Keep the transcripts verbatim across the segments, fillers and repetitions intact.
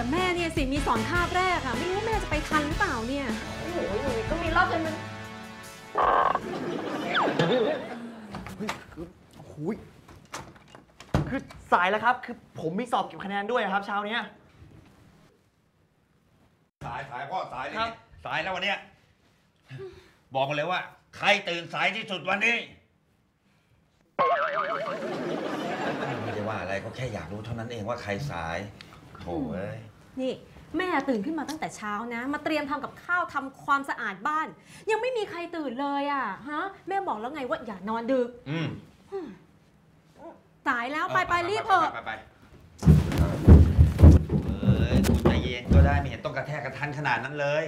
แม่เนี่ยสิมีสอนคาบแรกอะไม่รู้แม่จะไปทันหรือเปล่าเนี่ยโอ้โหอยู่ก็มีรอบกันมันโอ้โหคือสายแล้วครับคือผมมีสอบเก็บคะแนนด้วยครับเช้านี้สายสายพ่อสายเลยสายแล้ววันเนี้ยบอกมาเลยว่าใครตื่นสายที่สุดวันนี้ไม่ได้ว่าอะไรก็แค่อยากรู้เท่านั้นเองว่าใครสายโถ่เอ้ยนี่แม่ตื่นขึ้นมาตั้งแต่เช้านะมาเตรียมทำกับข้าวทำความสะอาดบ้านยังไม่มีใครตื่นเลยอ่ะฮะแม่บอกแล้วไงว่าอย่านอนดึกอืมสายแล้วไปไปรีบเถอะไปไปเอ้ยใจเย็นก็ได้ไม่เห็นต้องกระแทกกระทันขนาดนั้นเลย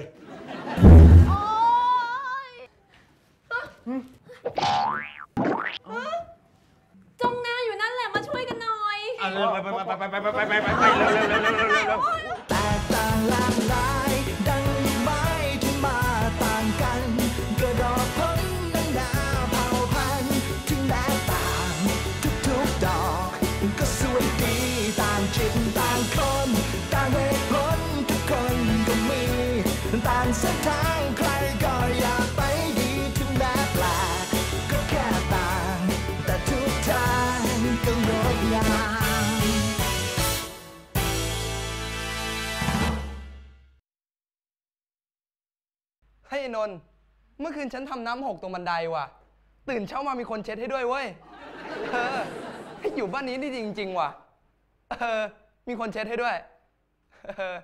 จงนาอยู่นั่นแหละมาช่วยกันหน่อยไปไปไปไปไปไปไปไปไปเร็วเร็วเร็วเร็วเร็วเร็วแตกต่างหลากหลายดังไม้ที่มาต่างกันกระดอกพ้นนานาเผ่าพันธุ์ถึงแม้ต่างทุกๆดอกก็สวยดีต่างจิตต่างคนต่างเหตุผลทุกคนก็มีต่างเส้นทางใครก็อยากไปดีถึงแม้แปลกก็แค่ต่างแต่ทุกทางก็งดงามให้นนท์เมื่อคืนฉันทำน้ำหกตรงบันไดว่ะตื่นเช้ามามีคนเช็ดให้ด้วยเว้ยเออให้อยู่บ้านนี้ได้จริงๆว่ะเออมีคนเช็ดให้ด้วยเออ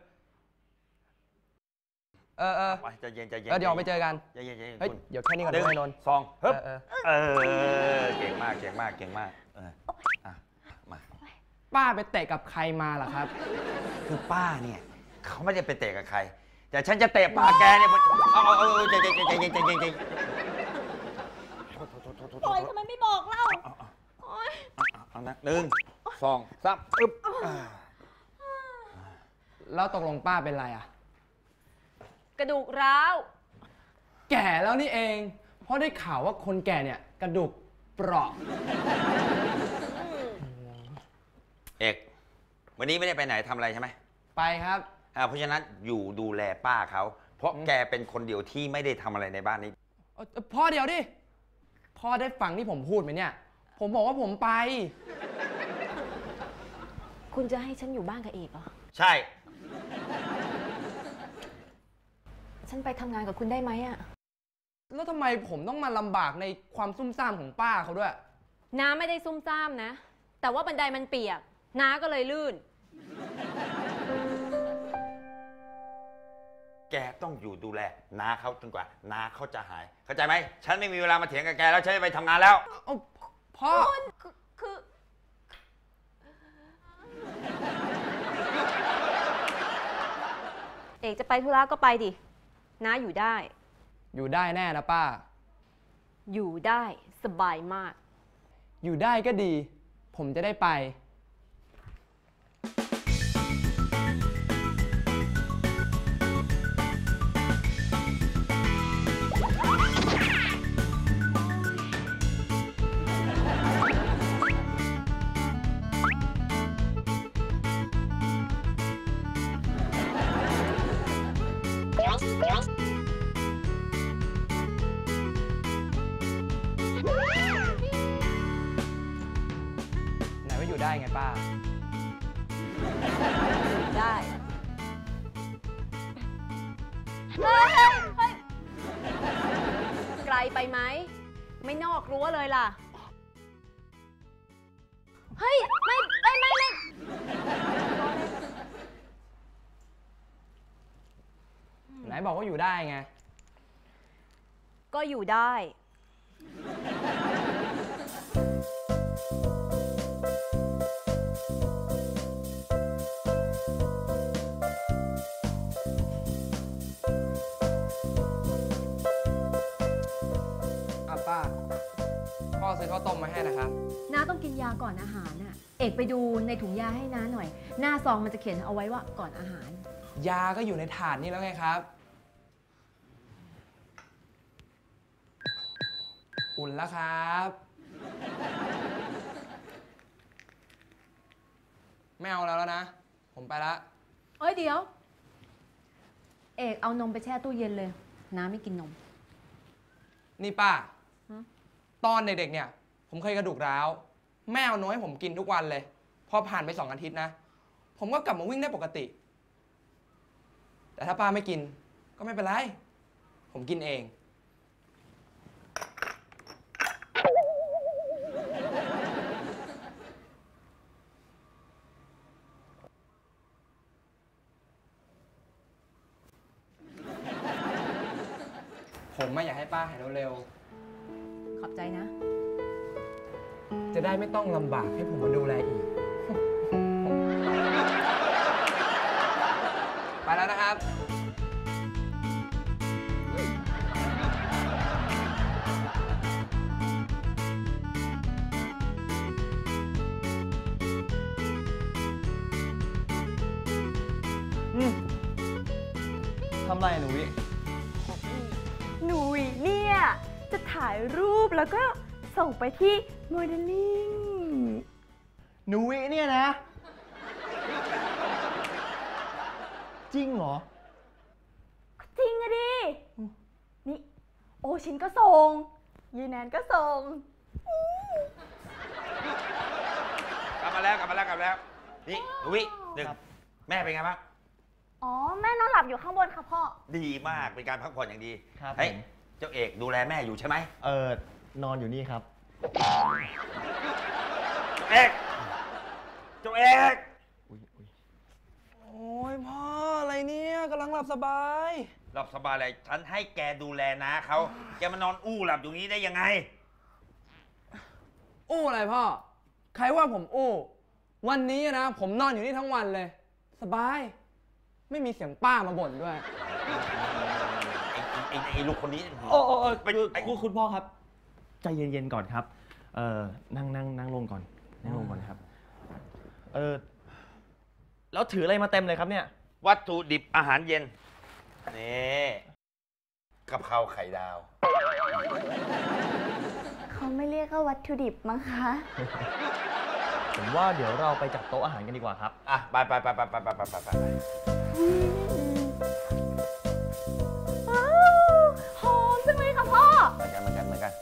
เออเออใจเย็นใจเย็นเดี๋ยวไปเจอกันใจเย็นใจเย็นเฮ้ยเดี๋ยวแค่นี้ก่อนให้นนท์ซองเฮ้ยเออเออเก่งมากเก่งมากเก่งมากเอออ่ะมาป้าไปเตะกับใครมาล่ะครับคือป้าเนี่ยเขาไม่ได้ไปเตะกับใครแต่ฉันจะเตะป้าแกเนี่ยเอาเอาเอาใจเย็นใจเย็นใจเย็นใจเย็นปล่อยทำไมไม่บอกเล่าเอานะหนึ่งสองสามอึ๊บแล้วตกลงป้าเป็นไรอ่ะกระดูกร้าวแก่แล้วนี่เองเพราะได้ข่าวว่าคนแก่เนี่ยกระดูกเปราะเอกวันนี้ไม่ได้ไปไหนทำอะไรใช่ไหมไปครับเพราะฉะนั้นอยู่ดูแลป้าเขาเพราะแกเป็นคนเดียวที่ไม่ได้ทำอะไรในบ้านนี้พ่อเดียวดิพ่อได้ฟังที่ผมพูดไหมเนี่ยผมบอกว่าผมไปคุณจะให้ฉันอยู่บ้านกับเอกเหรอใช่ฉันไปทำงานกับคุณได้ไหมอะแล้วทำไมผมต้องมาลำบากในความซุ่มซ่ามของป้าเขาด้วยน้าไม่ได้ซุ่มซ่ามนะแต่ว่าบันไดมันเปียกน้าก็เลยลื่นแกต้องอยู่ดูแลน้าเขาจนกว่าน้าเขาจะหายเข้าใจไหมฉันไม่มีเวลามาเถียงกับแกแล้วฉันจะไปทำงานแล้วพ่อคือเอกจะไปธุระก็ไปดิน้าอยู่ได้อยู่ได้แน่นะป้าอยู่ได้สบายมากอยู่ได้ก็ดีผมจะได้ไปไหนว่าอยู่ได้ไงป้าได้เฮ้ยเฮ้ยไกลไปไหมไม่นอกรั้วเลยล่ะเฮ้ยไม่ไม่ไม่ไม่ไหนบอกว่าอยู่ได้ไงก็อยู่ได้ป้าพ่อซื้อข้าวต้มมาให้นะครับน้าต้องกินยาก่อนอาหารน่ะเอกไปดูในถุงยาให้น้าหน่อยหน้าซองมันจะเขียนเอาไว้ว่าก่อนอาหารยาก็อยู่ในถาดนี่แล้วไงครับอุ่นแล้วครับไม่เอาแล้วแล้วนะผมไปละเอ้ยเดี๋ยว เอกเอานมไปแช่ตู้เย็นเลย น้าไม่กินนมนี่ป้าฮะตอนเด็กๆเนี่ย ผมเคยกระดูกร้าว แม่เอานมให้ผมกินทุกวันเลย พอผ่านไปสองอาทิตย์นะ ผมก็กลับมาวิ่งได้ปกติ แต่ถ้าป้าไม่กิน ก็ไม่เป็นไร ผมกินเอง ผมไม่อยากให้ป้าหายเร็วขอบใจนะๆ จะได้ไม่ต้องลำบากให้ผมมาดูแลอีก ไปแล้วนะครับอืมทำไรหนูวิหนูเนี่ยจะถ่ายรูปแล้วก็ส่งไปที่โมเดลลิ่งหนูวิเนี่ยนะ จริงเหรอจริงอะดิ นี่ โอชินก็ส่งยีแนนก็ส่งกลับมาแล้วกลับมาแล้วกลับมาแล้ว นี่หนูวิหนึ่งครับแม่เป็นไงบ้างอ๋อ แม่นอนหลับอยู่ข้างบนค่ะพ่อดีมากเป็นการพักผ่อนอย่างดีครับเฮ้ยผมเจ้าเอกดูแลแม่อยู่ใช่ไหมเออนอนอยู่นี่ครับเอกเจ้าเอกอุ๊ยอุ๊ยโอ้ยพ่ออะไรเนี่ยกำลังหลับสบายหลับสบายเลยฉันให้แกดูแลนะเขาแกมานอนอู้หลับอยู่นี้ได้ยังไงอู้อะไรพ่อ ใครว่าผมอู้ วันนี้นะ ผมนอนอยู่นี่ทั้งวันเลย สบาย ไม่มีเสียงป้ามาบ่นด้วยไอ้ไอ้ไอ้ไอ้ลูกคนนี้โอ้โอ้โอ้เป็นคือไอ้คุณคุณพ่อครับ ใจเย็นๆก่อนครับ เออนั่งนั่งนั่งลงก่อน นั่งลงก่อนครับ เออแล้วถืออะไรมาเต็มเลยครับเนี่ยวัตถุดิบอาหารเย็น นี่กะเพราไข่ดาวเขาไม่เรียกว่าวัตถุดิบมั้งคะผมว่าเดี๋ยวเราไปจัดโต๊ะอาหารกันดีกว่าครับอ่ะ ไปไปไปไปไปไปไปไปไปว้าวหอมจังเลยค่ะพ่อเหมือนกันเหมือนกันเหมือนกัน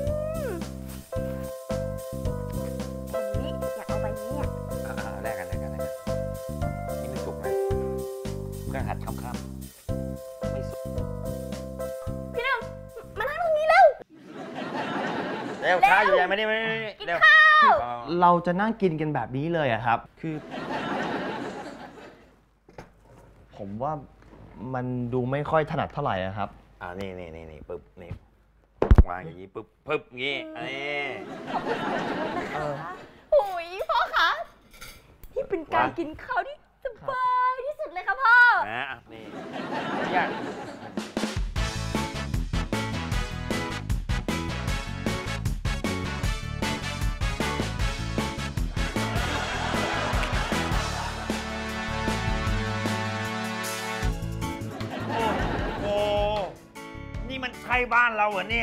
อันนี้อยากเอาใบนี้อ่ะอ่าแลกกันแลกกันแลกกันนี่ไม่สุกนะเครื่องหัดค่ำๆไม่สุกพี่หนึ่งมานั่งตรงนี้เร็วเร็วช้าอยู่ยังไม่ได้ไม่ได้ไม่ได้กินเร็วข้าวเอาเราจะนั่งกินกันแบบนี้เลยอะครับ คือ ผมว่ามันดูไม่ค่อยถนัดเท่าไหร่อะครับอ่านี่นี่นี่นี่ปึ๊บนี่วางอย่างนี้ปึ๊บปึ๊บอย่างนี้อันนี้นะคะโอ้ยพ่อคะนี่เป็นการกินข้าวที่สบายที่สุดเลยค่ะพ่อนะอ่ะนี่ขออนุญาตโอ้โหนี่มันใช่บ้านเราเหรอเนี่ย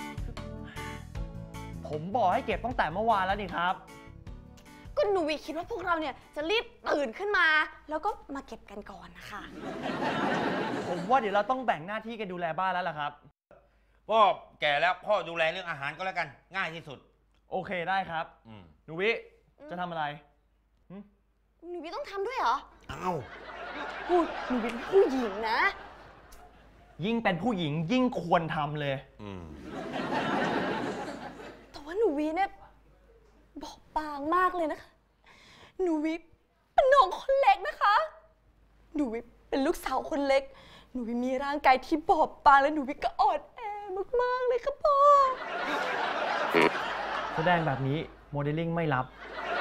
ผมบอกให้เก็บตั้งแต่เมื่อวานแล้วนี่ครับก็หนูวิคิดว่าพวกเราเนี่ยจะรีบตื่นขึ้นมา แล้วก็มาเก็บกันก่อนนะคะผมว่าเดี๋ยวเราต้องแบ่งหน้าที่กันดูแลบ้านแล้วล่ะครับพ่อแก่แล้วพ่อดูแลเรื่องอาหารก็แล้วกัน ง่ายที่สุดโอเคได้ครับอืมหนูวิ จะทำอะไรหนูวิต้องทำด้วยเหรอเอ้าพูดหนูวิเป็นผู้หญิงนะยิ่งเป็นผู้หญิงยิ่งควรทำเลยอืมแต่ว่าหนูวิเนี่ยบอบบางมากเลยนะคะ หนูวิเป็นน้องคนเล็กนะคะ หนูวิเป็นลูกสาวคนเล็ก หนูวิมีร่างกายที่บอบบางและหนูวิก็อ่อนแอมากๆเลยค่ะพ่อแสดงแบบนี้โมเดลลิ่งไม่รับ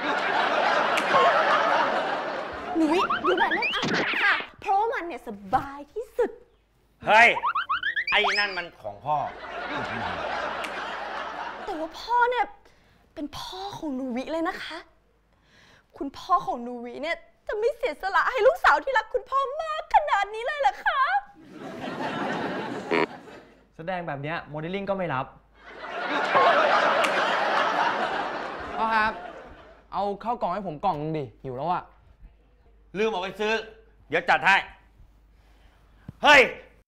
หนูวิดูแบบเรื่องอาหารค่ะ เพราะว่ามันเนี่ยสบายที่สุดเฮ้ย ไอ้นั่นมันของพ่อแต่ว่าพ่อเนี่ยเป็นพ่อของหนูวิเลยนะคะ คุณพ่อของหนูวิเนี่ยจะไม่เสียสละให้ลูกสาวที่รักคุณพ่อมากขนาดนี้เลยเหรอคะแสดงแบบเนี้ยโมเดลลิ่งก็ไม่รับพ่อครับ เอาข้าวกล่องให้ผมกล่องนึงดิ หิวแล้วอะลืมเอาไปซื้อเดี๋ยวจัดให้ เฮ้ย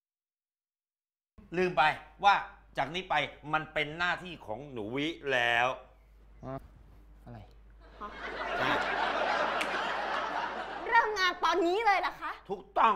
ลืมไปว่าจากนี้ไปมันเป็นหน้าที่ของหนูวิแล้วอะไรเริ่มงานตอนนี้เลยนะคะถูกต้อง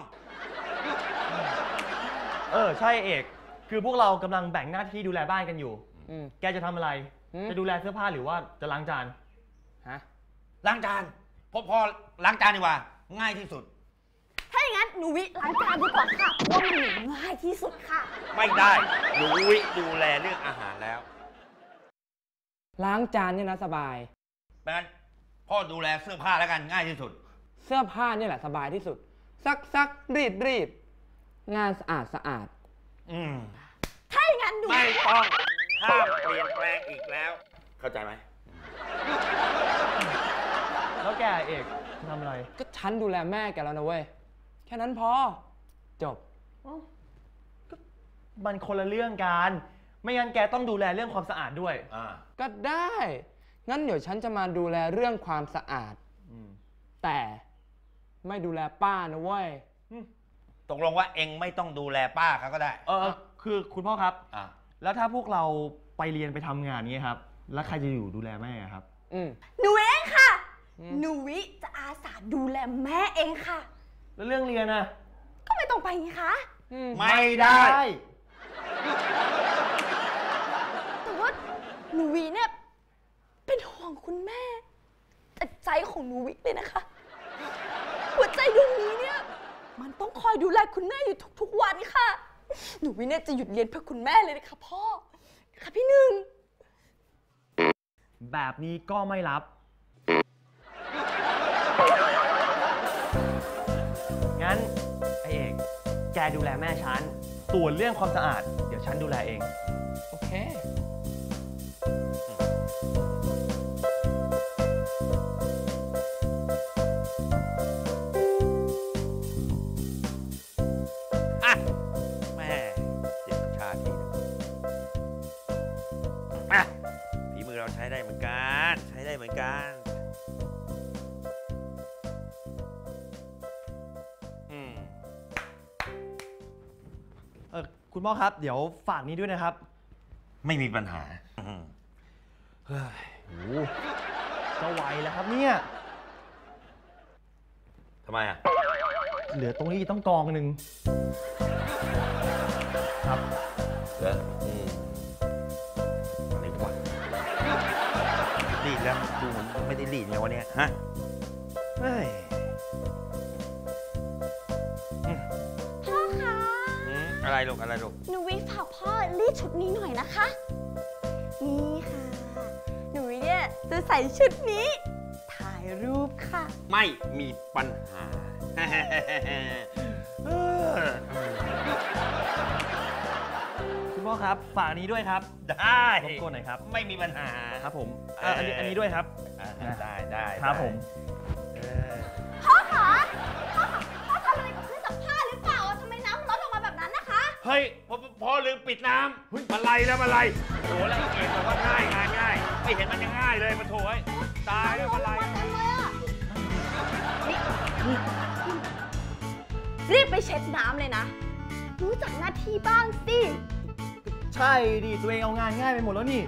เออ ใช่เอก คือพวกเรากำลังแบ่งหน้าที่ดูแลบ้านกันอยู่อืมแกจะทำอะไรอืมจะดูแลเสื้อผ้าหรือว่าจะล้างจานฮะล้างจานพอพอล้างจานดีกว่า ง่ายที่สุดถ้าอย่างนั้นหนูวิล้างจานดีกว่าค่ะเพราะว่ามันหนูง่ายที่สุดค่ะไม่ได้หนูวิดูแลเรื่องอาหารแล้วล้างจานเนี่ยนะสบายงั้นพ่อดูแลเสื้อผ้าแล้วกันง่ายที่สุดเสื้อผ้าเนี่ยแหละสบายที่สุด ซักซักรีดรีดงานสะอาดสะอาดอืมถ้าอย่างนั้นหนูไม่ต้องห้ามเปลี่ยนแปลงอีกแล้ว เข้าใจไหมแล้วแกเอกจะทำอะไรก็ฉันดูแลแม่แกแล้วนะเว้ย แค่นั้นพอ จบมันคนละเรื่องกัน ไม่งั้นแกต้องดูแลเรื่องความสะอาดด้วยอ่าก็ได้ งั้นเดี๋ยวฉันจะมาดูแลเรื่องความสะอาดอืมแต่ไม่ดูแลป้านะเว้ยตกลงว่าเองไม่ต้องดูแลป้าเขาก็ได้เออเออคือคุณพ่อครับอ่าแล้วถ้าพวกเราไปเรียนไปทำงานเงี้ยครับ แล้วใครจะอยู่ดูแลแม่ครับอืมหนูเองค่ะอืมหนูวิจะอาสาดูแลแม่เองค่ะแล้วเรื่องเรียนนะก็ไม่ต้องไปไงคะอืมไม่ได้แต่ว่าหนูวิเนี่ยเป็นห่วงคุณแม่แต่ใจของหนูวิเลยนะคะ หัวใจดวงนี้เนี่ยมันต้องคอยดูแลคุณแม่อยู่ทุกๆวันค่ะ หนูวิเนี่ยจะหยุดเรียนเพื่อคุณแม่เลยนะคะพ่อ ค่ะพี่หนึ่งแบบนี้ก็ไม่รับ งั้นไอเอก แกดูแลแม่ฉัน ส่วนเรื่องความสะอาด เดี๋ยวฉันดูแลเองโอเคอ่ะแม่เจ็บชาติทีนึงอ่ะฝีมือเราใช้ได้เหมือนกัน ใช้ได้เหมือนกัน อืมเออคุณพ่อครับ เดี๋ยวฝากนี้ด้วยนะครับไม่มีปัญหาอืมเฮ้ยโหจะไหวแล้วครับเนี่ยทำไมอ่ะเหลือตรงนี้ต้องกองหนึ่งครับเหรออืมอะไรวะรีดแล้วดูเหมือนไม่ได้รีดไงวะเนี่ยฮะเฮ้ยพ่อคะอืมอะไรลูกอะไรลูกหนูวิฝากพ่อรีดชุดนี้หน่อยนะคะ นี่ค่ะ หนูวิเนี่ยจะใส่ชุดนี้ ถ่ายรูปค่ะไม่มีปัญหา เออคุณพ่อครับ ฝากนี้ด้วยครับได้รบกวนหน่อยครับไม่มีปัญหาครับผมเอ่ออันนี้อันนี้ด้วยครับอ่าได้ได้ครับผมเออพ่อคะพ่อคะพ่อทำอะไรกับเครื่องซักผ้าหรือเปล่าอะทำไมน้ำมันลดออกมาแบบนั้นนะคะเฮ้ยพอพอลืมปิดน้ำมาไล่แล้วมาไล่โอ้แล้วไอ้เกมบอกว่าง่ายงานง่าย ไม่เห็นมันยังง่ายเลยมาโถยตายแล้วมาไล่เต็มเลยอะรีบไปเช็ดน้ำเลยนะ รู้จักหน้าที่บ้างสิใช่ดิ ตัวเองเอางานง่ายไปหมดแล้วนี่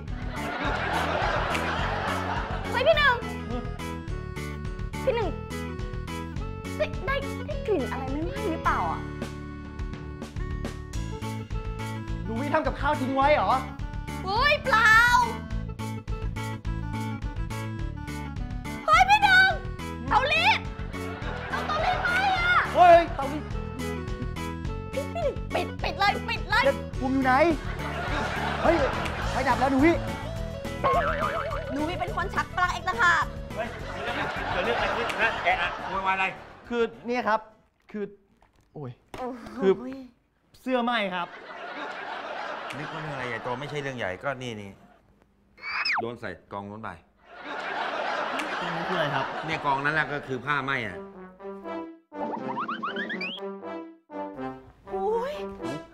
เฮ้ยพี่หนึ่ง พี่หนึ่งได้ได้ได้กลิ่นอะไรไม่ไหม้หรือเปล่าอ่ะดูวิทำกับข้าวทิ้งไว้เหรอเฮ้ยเปล่า เฮ้ยพี่หนึ่งเตารีดเตาเตารีดไหม้อ่ะเฮ้ยเตาวิพี่พี่หนึ่งปิดปิดเลยปิดเลยเด็ดภูมิอยู่ไหน เฮ้ยไฟดับแล้วดูวิหนูวิเป็นคนชักปลั๊กเองนะคะเฮ้ยเกิดเรื่องอะไรขึ้นนะแกอะโวยวายอะไรคือเนี่ยครับ คือ โอ้ยโอ้โหคือ เสื้อไหม้ครับนึกว่าเรื่องอะไรใหญ่โตไม่ใช่เรื่องใหญ่ก็นี่นี่โยนใส่กองนู้นไปตรงนี้คืออะไรครับเนี่ยกองนั้นแหละก็คือผ้าไหมอ่ะโอ้ย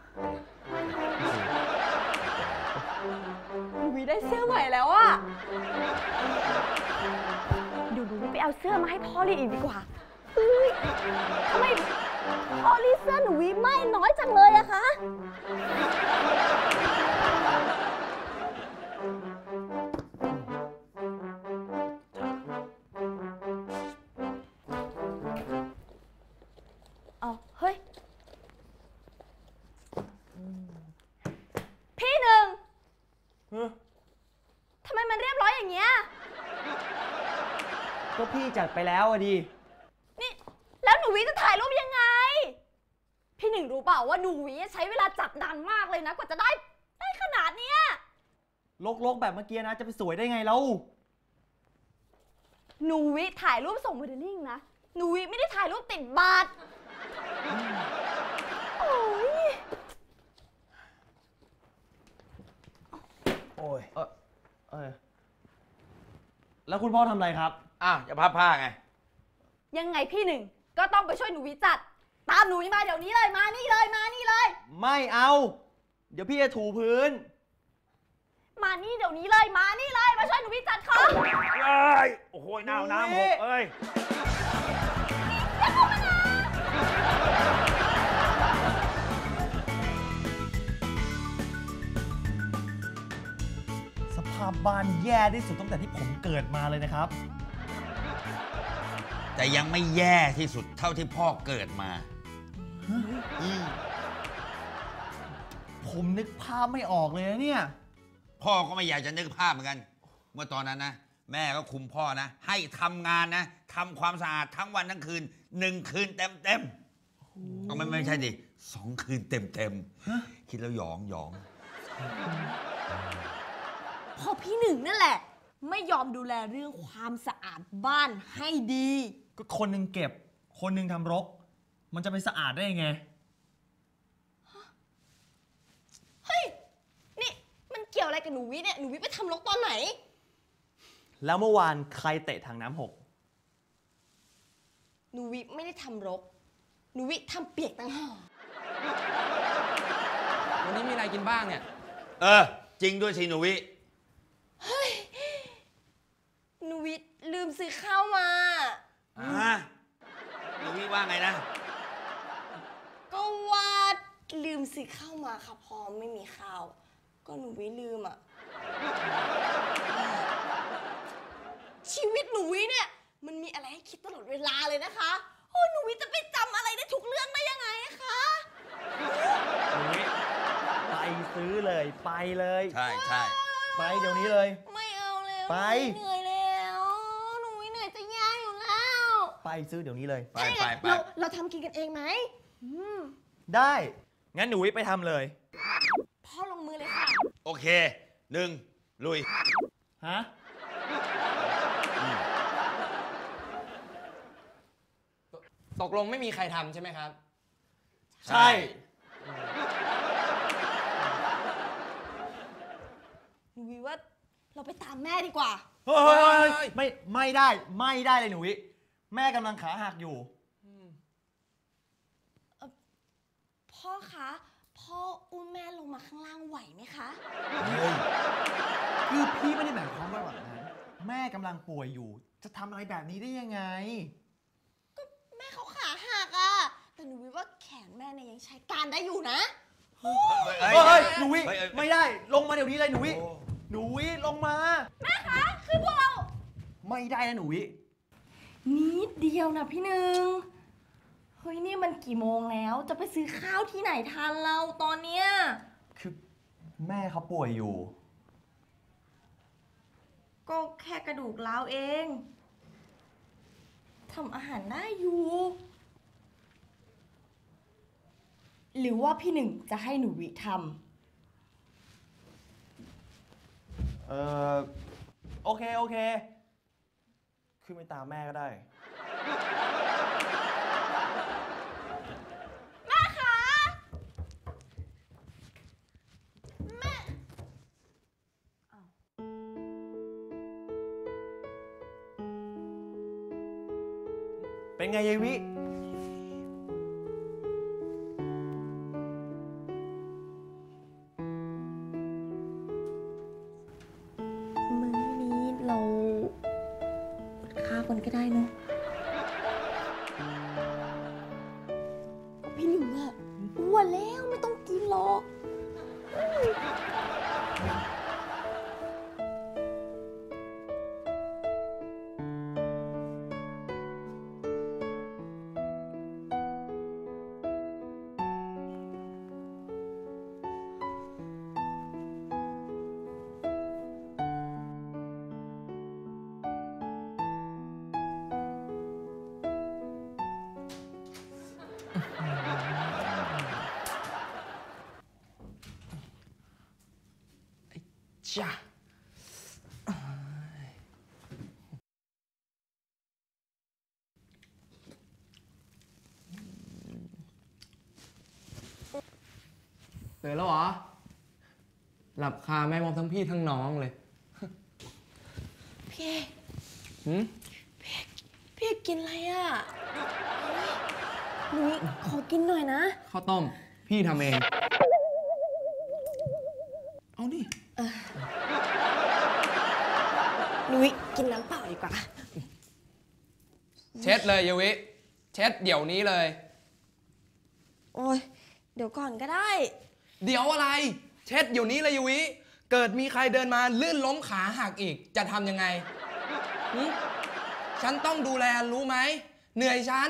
หนูวิได้เสื้อใหม่แล้วอ่ะเดี๋ยวหนูวิไปเอาเสื้อมาให้พ่อรีดอีกดีกว่าเอ้ยทำไมพ่อรีดเสื้อหนูวิไม่น้อยจังเลยอะคะ เอาเฮ้ย พี่หนึ่ง ทำไมมันเรียบร้อยอย่างเงี้ยก็พี่จัดไปแล้วอะดินี่ แล้วหนูวิจะถ่ายรูปยังไง พี่หนึ่งรู้เปล่าว่าหนูวิใช้เวลาจัดนานมากเลยนะ กว่าจะได้ได้ขนาดเนี้ยลกๆแบบเมื่อกี้นะ จะไปสวยได้ไงแล้วหนูวิถ่ายรูปส่งโมเดลลิ่งนะ หนูวิไม่ได้ถ่ายรูปติดบัตรโอ้ยโอ้ย เออเออแล้วคุณพ่อทำอะไรครับอ้าวจะพับผ้าไงยังไงพี่หนึ่งก็ต้องไปช่วยหนูวิจัด ตามหนูวิมาเดี๋ยวนี้เลย มานี่เลย มานี่เลยไม่เอา เดี๋ยวพี่จะถูพื้นมานี่เดี๋ยวนี้เลย มานี่เลย มาช่วยหนูวิจัดเขาเอ้ย โอ้โหน้ำน้ำหกเอ้ยสภาพบ้านแย่ที่สุดตั้งแต่ที่ผมเกิดมาเลยนะครับแต่ยังไม่แย่ที่สุดเท่าที่พ่อเกิดมาอืมผมนึกภาพไม่ออกเลยนะเนี่ยพ่อก็ไม่อยากจะนึกภาพเหมือนกัน เมื่อตอนนั้นนะ แม่ก็คุมพ่อนะ ให้ทำงานนะทำความสะอาดทั้งวันทั้งคืนหนึ่งคืนเต็มเต็มๆก็ไม่ไม่ใช่ดิสองคืนเต็มเต็มๆคิดแล้วหยองหยองพอพี่หนึ่งนั่นแหละ ไม่ยอมดูแลเรื่องความสะอาดบ้านให้ดีก็คนหนึ่งเก็บ คนหนึ่งทำรก มันจะไปสะอาดได้ยังไงเฮ้ย นี่มันเกี่ยวอะไรกับหนูวิเนี่ย หนูวิไปทำรกตอนไหนแล้วเมื่อวานใครเตะถังน้ำหกหนูวิไม่ได้ทำรก หนูวิทำเปียกต่างหากวันนี้มีอะไรกินบ้างเนี่ยเออ จริงด้วยสิหนูวิหนูวิลืมซื้อข้าวมาฮะหนูวิว่าไงนะก็ว่าลืมซื้อข้าวมาค่ะพอไม่มีข้าว ก็หนูวิลืมอ่ะ ชีวิตหนูวิเนี่ย มันมีอะไรให้คิดตลอดเวลาเลยนะคะโอ้หนูวิจะไปจำอะไรได้ทุกเรื่องได้ยังไงอะคะไปซื้อเลย ไปเลยใช่ใช่ไปเดี๋ยวนี้เลยไม่เอาแล้วไปหนูเหนื่อยแล้วหนูวิเหนื่อยจะแย่อยู่แล้วไปซื้อเดี๋ยวนี้เลยไปไปไปเราเราทำกินกันเองไหมอืมได้ งั้นหนูวิไปทำเลยพ่อลงมือเลยค่ะโอเคหนึ่งลุยฮะตกลงไม่มีใครทำใช่ไหมครับใช่หนูวิว่าเราไปตามแม่ดีกว่าเฮ้ยไม่ ไม่ได้ ไม่ได้เลยหนูวิ แม่กำลังขาหักอยู่พ่อคะ พ่ออุ้มแม่ลงมาข้างล่างไหวไหมคะคือพี่ไม่ได้หมายความว่าแบบนั้น แม่กำลังป่วยอยู่ จะทำอะไรแบบนี้ได้ยังไงแม่เขาขาหักอะแต่หนูวิว่าแขนแม่เนี่ยยังใช้การได้อยู่นะเฮ้ย หนูวิเฮ้ยเฮ้ยไม่ได้ ลงมาเดี๋ยวนี้เลยหนูวิ หนูวิลงมาแม่คะ คือพวกเราไม่ได้นะหนูวินิดเดียวนะพี่หนึ่ง เฮ้ยนี่มันกี่โมงแล้ว จะไปซื้อข้าวที่ไหนทันเราตอนเนี้ยคือแม่เขาป่วยอยู่ก็แค่กระดูกร้าวเองทำอาหารได้อยู่ หรือว่าพี่หนึ่งจะให้หนูวิทเออโอเค โอเค ขึ้นไปตามแม่ก็ได้ำแม่คะแม่เป็นไงยายวิมื้อนี้เราอดข้าวกันก็ได้เนอะจ้าตื่นแล้วเหรอ หลับคาแม่มองทั้งพี่ทั้งน้องเลยพี่เอกหืมพี่เอกกินอะไรอ่ะหนูขอกินหน่อยนะข้าวต้ม พี่ทำเอง เอาดิหนูกินน้ำเปล่าดีกว่าเช็ดเลยยวิ เช็ดเดี๋ยวนี้เลยโอ้ยเดี๋ยวก่อนก็ได้เดี๋ยวอะไร เช็ดเดี๋ยวนี้เลยยวิ เกิดมีใครเดินมาลื่นล้มขาหักอีก จะทำยังไงหึฉันต้องดูแลรู้ไหม เหนื่อยฉัน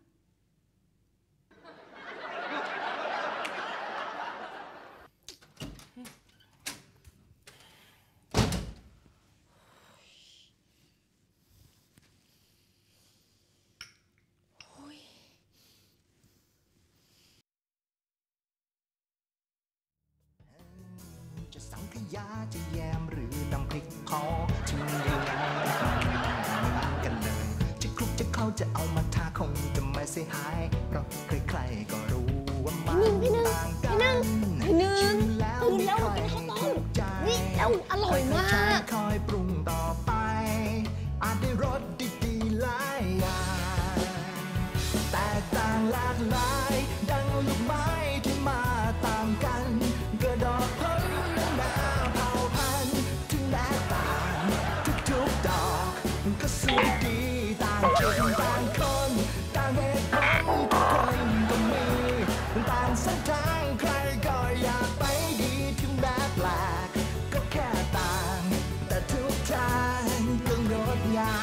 จะสังขยาจะแยมหรือน้ำพริกเขาชิมยังไงก็ไม่เหมือนกันเลย จะคลุกจะเข้าจะเอามาทาคงจะไม่เสียหาย เพราะใครๆก็รู้ว่ามันพี่หนึ่งต่างกัพี่หนึ่งพี่หนึ่งชิมแล้วตื่นไม่แล้วค่อยกินข้าวต้มถูกใจนี่แล้วอร่อยมากค่อยๆใช้คอยปรุงต่อไป อาจได้รสดีๆหลายอย่างแตกต่างหลากหลาย ดังลูกไม้ที่มาต่างกันกระดอกผลนาเผ่าพันธุ์ถึงแม้ต่างทุกๆดอกก็สวยดีต่างจุดต่างคนต่างเหตุผลทุกคนก็มีต่างเส้นทางใครก็อยากไปดีถึงแม้แปลกก็แค่ต่างแต่ทุกทางก็งดงาม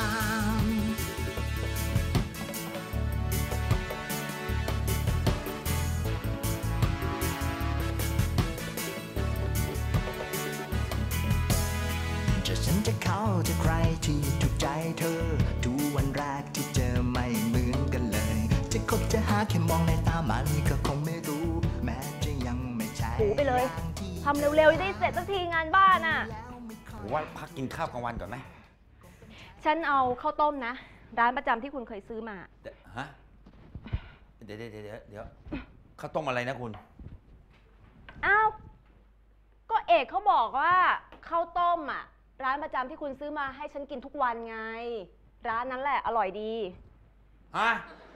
จะฉันจะเข้าจะใครที่ถูกใจเธอดูวันแรกที่เจอไม่เหมือนกันเลย จะคบจะหาแค่มองในตามันก็คงไม่รู้ แม้จะยังไม่ใช่หูไปเลยางที่ทำเร็วๆจะได้เสร็จสักทีงานบ้านอ่ะผมว่าพักกินข้าวกลางวันก่อนไหมฉันเอาข้าวต้มนะ ร้านประจำที่คุณเคยซื้อมาเดี๋ยวฮะ เดี๋ยวเดี๋ยวเดี๋ยวเดี๋ยวข้าวต้มอะไรนะคุณอ้าว ก็เอกเขาบอกว่าข้าวต้มอ่ะ ร้านประจำที่คุณซื้อมาให้ฉันกินทุกวันไง ร้านนั้นแหละอร่อยดีฮะ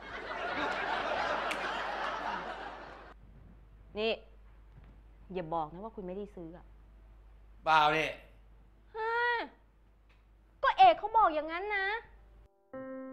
นี่ อย่าบอกนะว่าคุณไม่ได้ซื้ออ่ะเปล่านี่ฮะก็เอกเขาบอกอย่างนั้นนะเ